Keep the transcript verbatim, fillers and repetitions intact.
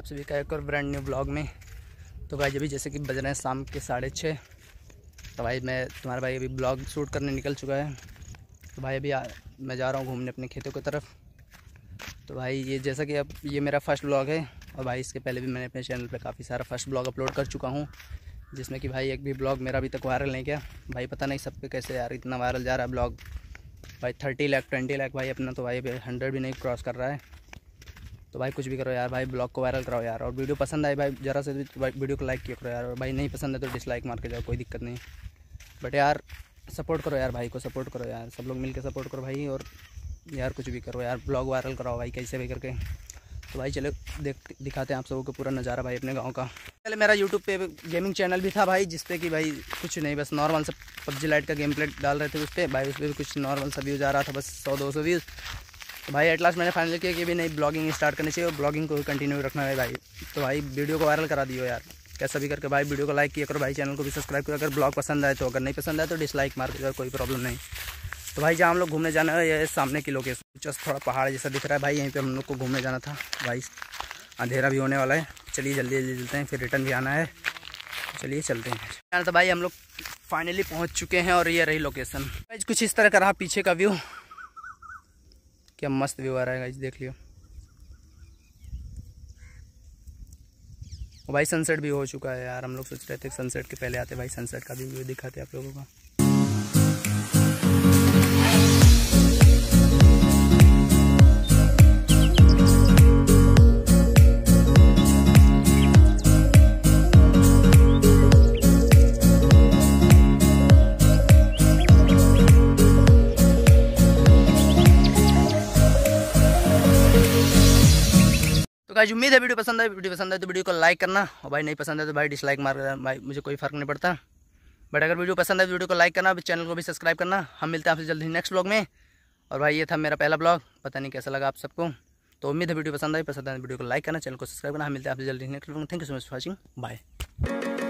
आप सभी का एक और ब्रांड न्यू ब्लॉग में। तो भाई अभी जैसे कि बज रहे हैं शाम के साढ़े छः। तो भाई मैं तुम्हारा भाई अभी ब्लॉग शूट करने निकल चुका है। तो भाई अभी आ, मैं जा रहा हूँ घूमने अपने खेतों की तरफ। तो भाई ये जैसा कि अब ये मेरा फर्स्ट ब्लॉग है, और भाई इसके पहले भी मैंने अपने चैनल पे काफ़ी सारा फर्स्ट ब्लॉग अपलोड कर चुका हूँ, जिसमें कि भाई एक भी ब्लॉग मेरा अभी तक वायरल नहीं किया। भाई पता नहीं सब पे कैसे यार इतना वायरल जा रहा है ब्लॉग। भाई थर्टी लाख ट्वेंटी लाख भाई अपना, तो भाई अभी हंड्रेड भी नहीं क्रॉस कर रहा है। तो भाई कुछ भी करो यार भाई, ब्लॉग को वायरल कराओ यार। और वीडियो पसंद आए भाई ज़रा से भी वीडियो को लाइक किया करो यार। और भाई नहीं पसंद है तो डिसलाइक मार के जाओ, कोई दिक्कत नहीं। बट यार सपोर्ट करो यार, भाई को सपोर्ट करो यार, सब लोग मिल के सपोर्ट करो भाई। और यार कुछ भी करो यार, ब्लॉग वायरल कराओ भाई कैसे भी करके। तो भाई चलो देख दिखाते हैं आप सबको पूरा नज़ारा भाई अपने गांव का। पहले मेरा यूट्यूब पे गेमिंग चैनल भी था भाई, जिसपे कि भाई कुछ नहीं, बस नॉर्मल सा पबजी लाइट का गेम प्ले डाल रहे थे उस पर भाई। उस पर भी कुछ नॉर्मल सा व्यूज़ आ रहा था, बस सौ दो सौ व्यूज़। तो भाई एट लास्ट मैंने फाइनल किया कि भी नहीं, ब्लॉगिंग स्टार्ट करनी चाहिए और ब्लॉगिंग को कंटिन्यू रखना है भाई। तो भाई वीडियो को वायरल करा दियो यार, कैसा भी करके भाई। वीडियो को लाइक किया करो भाई, चैनल को भी सब्सक्राइब करो। अगर ब्लॉग पसंद आए तो, अगर नहीं पसंद आए तो डिसलाइक मार के, कोई प्रॉब्लम नहीं। तो भाई जहाँ हम लोग घूमने जाना है ये सामने की लोकेशन, जस्ट थोड़ा पहाड़ जैसा दिख रहा है भाई, यहीं पे हम लोग को घूमने जाना था भाई। अंधेरा भी होने वाला है, चलिए जल्दी जल्दी चलते हैं, फिर रिटर्न भी आना है। चलिए चलते हैं। तो भाई हम लोग फाइनली पहुंच चुके हैं और ये रही लोकेशन। कुछ इस तरह का रहा पीछे का व्यू, क्या मस्त व्यू आ रहा है गाइस, देख लियो। भाई सनसेट भी हो चुका है यार, हम लोग सोच रहे थे सनसेट के पहले आते भाई, सनसेट का भी व्यू दिखाते आप लोगों को। तो गाइस उम्मीद है वीडियो पसंद है। वीडियो पसंद है तो वीडियो को लाइक करना, और भाई नहीं पसंद है तो भाई डिसलाइक मार देना भाई, मुझे कोई फर्क नहीं पड़ता। बट अगर वीडियो पसंद है तो वीडियो को लाइक करना, चैनल को भी सब्सक्राइब करना। हम मिलते हैं आपसे जल्दी नेक्स्ट ब्लॉग में। और भाई ये था मेरा पहला ब्लॉग, पता नहीं कैसा लगा आप सबको। तो उम्मीद है वीडियो पसंद है, पसंद है वीडियो को लाइक करना, चैनल को सब्सक्राइब करना। हम मिलते हैं आपसे जल्दी नेक्स्ट ब्लॉग में। Thank you so much for watching, bye.